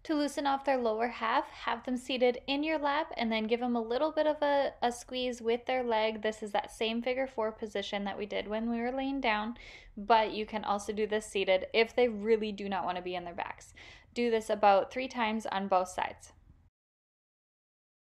To loosen off their lower half, have them seated in your lap and then give them a little bit of a squeeze with their leg. This is that same figure 4 position that we did when we were laying down, but you can also do this seated if they really do not want to be on their backs. Do this about 3 times on both sides.